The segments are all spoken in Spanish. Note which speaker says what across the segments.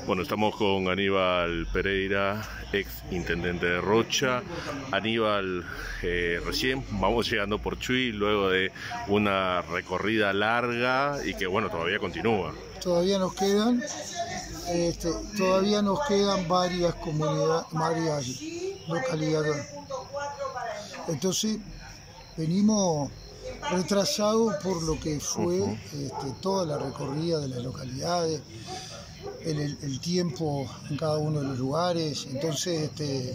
Speaker 1: Bueno, estamos con Aníbal Pereira, ex intendente de Rocha. Aníbal, recién vamos llegando por Chuy luego de una recorrida larga y que bueno, todavía continúa.
Speaker 2: Todavía nos quedan, varias comunidades, varias localidades. Entonces venimos retrasados por lo que fue toda la recorrida de las localidades, el tiempo en cada uno de los lugares. Entonces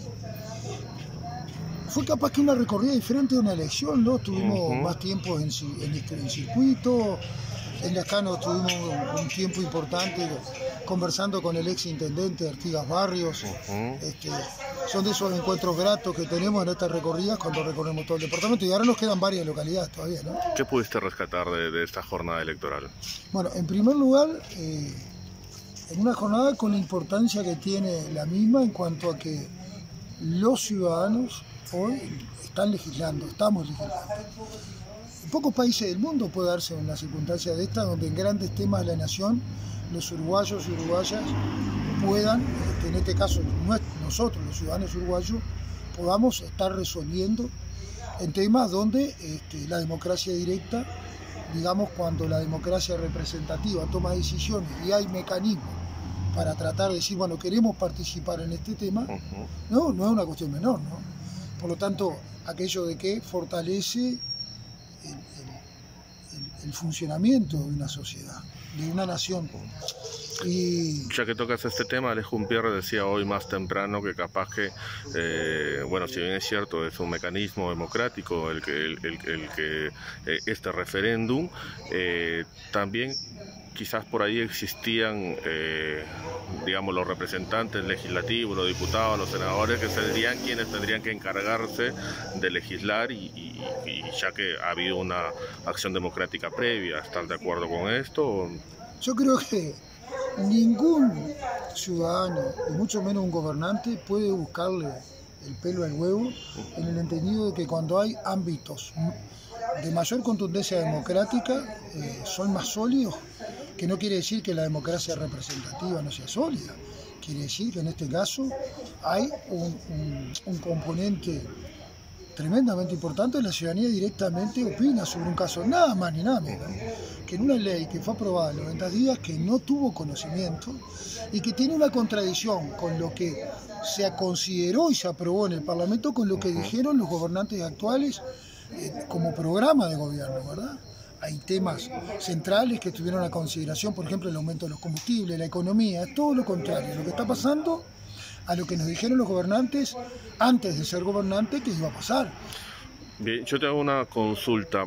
Speaker 2: fue capaz que una recorrida diferente de una elección, ¿no? Tuvimos más tiempo en circuito. En Lascano tuvimos un tiempo importante conversando con el ex intendente Artigas Barrios. Son de esos encuentros gratos que tenemos en estas recorridas cuando recorremos todo el departamento, y ahora nos quedan varias localidades todavía, ¿no?
Speaker 1: ¿Qué pudiste rescatar de esta jornada electoral? Bueno,
Speaker 2: en primer lugar, en una jornada con la importancia que tiene la misma en cuanto a que los ciudadanos hoy están legislando, estamos legislando. En pocos países del mundo puede darse una circunstancia de esta, donde en grandes temas de la nación los uruguayos y uruguayas puedan, en este caso nosotros los ciudadanos uruguayos, podamos estar resolviendo en temas donde la democracia directa, digamos, cuando la democracia representativa toma decisiones y hay mecanismos para tratar de decir, bueno, queremos participar en este tema, no es una cuestión menor, ¿no? Por lo tanto, aquello de que fortalece el funcionamiento de una sociedad, de una nación. Y
Speaker 1: ya que tocas este tema, Alejo Umpierre decía hoy más temprano que capaz que, bueno, si bien es cierto, es un mecanismo democrático el que este referéndum, también quizás por ahí existían, digamos, los representantes legislativos, los diputados, los senadores, que serían quienes tendrían que encargarse de legislar y ya que ha habido una acción democrática previa. ¿Están de acuerdo con esto?
Speaker 2: Yo creo que ningún ciudadano, y mucho menos un gobernante, puede buscarle el pelo al huevo, en el entendido de que cuando hay ámbitos de mayor contundencia democrática son más sólidos, que no quiere decir que la democracia representativa no sea sólida, quiere decir que en este caso hay un componente tremendamente importante. La ciudadanía directamente opina sobre un caso, nada más ni nada menos, que en una ley que fue aprobada en 90 días, que no tuvo conocimiento y que tiene una contradicción con lo que se consideró y se aprobó en el Parlamento, con lo que dijeron los gobernantes actuales como programa de gobierno, ¿verdad? Hay temas centrales que tuvieron a consideración, por ejemplo, el aumento de los combustibles, la economía. Es todo lo contrario, lo que está pasando a lo que nos dijeron los gobernantes antes de ser gobernantes que iba a pasar.
Speaker 1: Bien, yo te hago una consulta,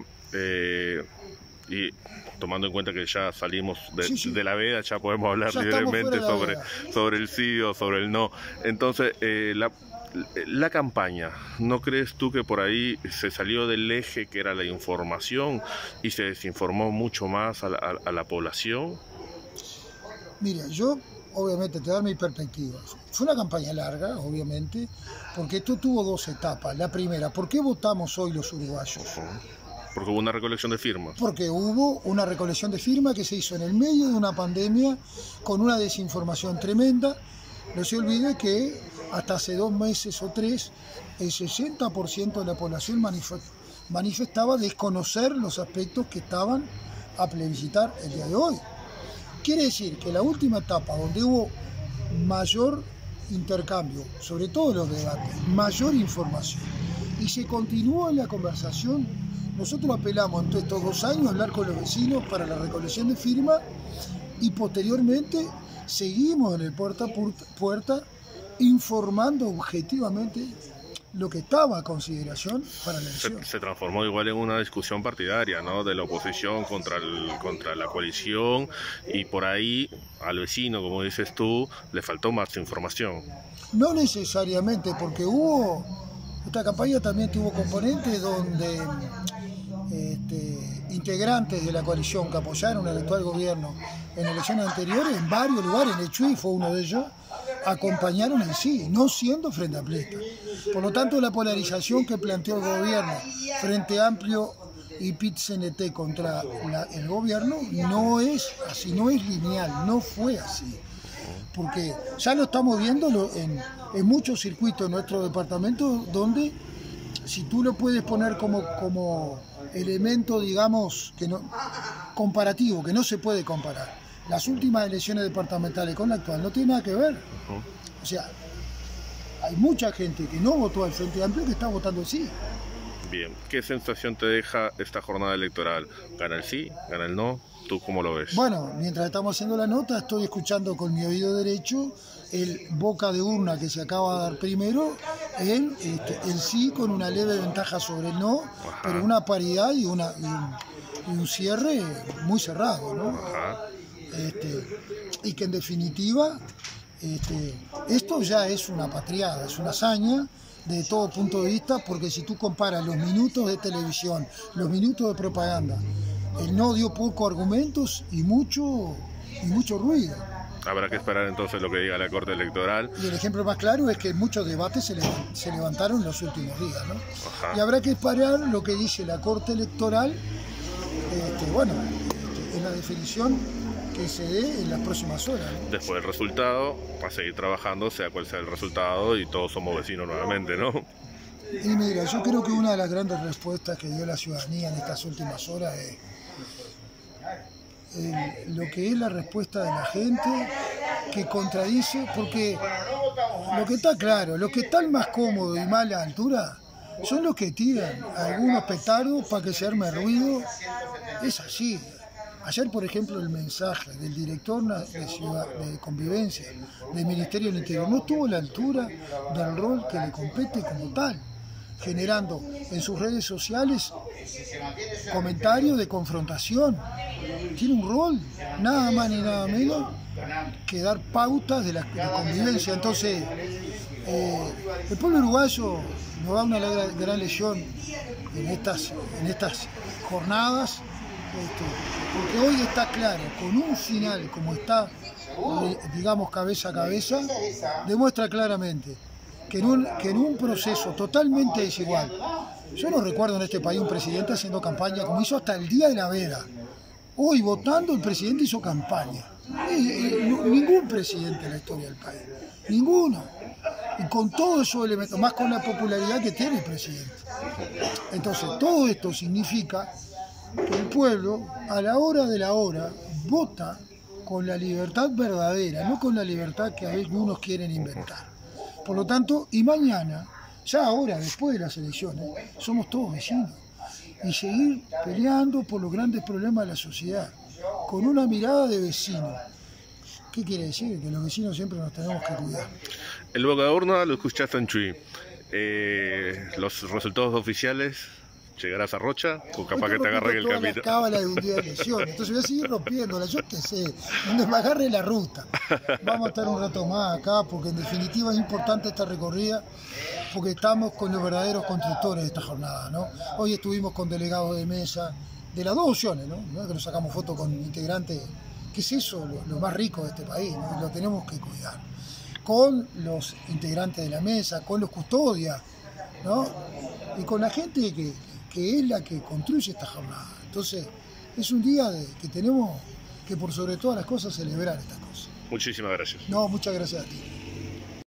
Speaker 1: y tomando en cuenta que ya salimos de la veda, ya podemos hablar libremente sobre el sí o sobre el no. Entonces, la campaña, ¿no crees tú que por ahí se salió del eje que era la información y se desinformó mucho más a la población?
Speaker 2: Mira, yo obviamente te doy mi perspectiva. Fue una campaña larga, obviamente, porque esto tuvo dos etapas. La primera, ¿por qué votamos hoy los uruguayos?
Speaker 1: Porque hubo una recolección de firmas.
Speaker 2: Porque hubo una recolección de firmas que se hizo en el medio de una pandemia con una desinformación tremenda. No se olvide que hasta hace 2 meses o 3, el 60% de la población manifestaba desconocer los aspectos que estaban a plebiscitar el día de hoy. Quiere decir que la última etapa, donde hubo mayor intercambio, sobre todo los debates, mayor información, y se continuó en la conversación, nosotros apelamos en estos 2 años a hablar con los vecinos para la recolección de firmas, y posteriormente seguimos en el puerta a puerta informando objetivamente lo que estaba a consideración para la elección.
Speaker 1: Se transformó igual en una discusión partidaria, ¿no? De la oposición contra la coalición, y por ahí al vecino, como dices tú, le faltó más información.
Speaker 2: No necesariamente, porque esta campaña también tuvo componentes donde integrantes de la coalición que apoyaron al actual gobierno en elecciones anteriores, en varios lugares, en el Chuy fue uno de ellos, acompañaron en sí, no siendo Frente Amplista. Por lo tanto, la polarización que planteó el gobierno, Frente Amplio y PIT-CNT contra el gobierno, no es así, no es lineal, no fue así. porque ya lo estamos viendo en muchos circuitos en nuestro departamento, donde si tú lo puedes poner como elemento, digamos, que no, comparativo, que no se puede comparar. Las últimas elecciones departamentales con la actual no tiene nada que ver. O sea, hay mucha gente que no votó al Frente Amplio que está votando sí.
Speaker 1: Bien, ¿qué sensación te deja esta jornada electoral? ¿Gana el sí? ¿Gana el no? ¿Tú cómo lo ves?
Speaker 2: Bueno, mientras estamos haciendo la nota, estoy escuchando con mi oído derecho el boca de urna que se acaba de dar primero, el sí con una leve ventaja sobre el no, ajá, pero una paridad y un cierre muy cerrado, ¿no?
Speaker 1: Ajá.
Speaker 2: Y que en definitiva esto ya es una patriada, es una hazaña de todo punto de vista, porque si tú comparas los minutos de televisión, los minutos de propaganda, el no dio pocos argumentos y mucho ruido.
Speaker 1: Habrá que esperar entonces lo que diga la Corte Electoral.
Speaker 2: Y el ejemplo más claro es que muchos debates se levantaron en los últimos días, ¿no?
Speaker 1: Ajá.
Speaker 2: Y habrá que esperar lo que dice la Corte Electoral, en la definición que se dé en las próximas horas, ¿no?
Speaker 1: Después del resultado, para seguir trabajando, sea cual sea el resultado, y todos somos vecinos nuevamente, ¿no?
Speaker 2: Y mira, yo creo que una de las grandes respuestas que dio la ciudadanía en estas últimas horas es lo que es la respuesta de la gente, que contradice, porque lo que está claro, los que están más cómodos y más a la altura son los que tiran algunos petardos para que se arme ruido. Es así. Ayer, por ejemplo, el mensaje del director de Convivencia del Ministerio del Interior no estuvo a la altura del rol que le compete como tal, generando en sus redes sociales comentarios de confrontación. Tiene un rol, nada más ni nada menos, que dar pautas de convivencia. Entonces, el pueblo uruguayo nos da una gran lección en estas jornadas, porque hoy está claro, con un final como está, digamos, cabeza a cabeza, demuestra claramente que en un proceso totalmente desigual, yo no recuerdo en este país un presidente haciendo campaña como hizo hasta el día de la veda. Hoy votando el presidente hizo campaña. Ningún presidente en la historia del país, ninguno. Y con todos esos elementos, más con la popularidad que tiene el presidente. Entonces, todo esto significa que el pueblo, a la hora de la hora, vota con la libertad verdadera, no con la libertad que algunos quieren inventar. Por lo tanto, y mañana, ya ahora, después de las elecciones, somos todos vecinos. Y seguir peleando por los grandes problemas de la sociedad, con una mirada de vecino. ¿Qué quiere decir? Que los vecinos siempre nos tenemos que cuidar.
Speaker 1: El boca de urna lo escuchaste en Chuy. Los resultados oficiales, ¿llegarás a Rocha? O capaz que te agarre el camino.
Speaker 2: La cábala de un día de elecciones, entonces voy a seguir rompiéndola, yo qué sé, donde me agarre la ruta. Vamos a estar un rato más acá, porque en definitiva es importante esta recorrida, porque estamos con los verdaderos constructores de esta jornada, ¿no? Hoy estuvimos con delegados de mesa de las dos opciones, ¿no? No es que nos sacamos fotos con integrantes, que es eso lo más rico de este país, ¿no? Lo tenemos que cuidar. Con los integrantes de la mesa, con los custodias, ¿no? Y con la gente que es la que construye esta jornada. Entonces, es un día que tenemos que, por sobre todas las cosas, celebrar estas cosas.
Speaker 1: Muchísimas gracias.
Speaker 2: No, muchas gracias a ti.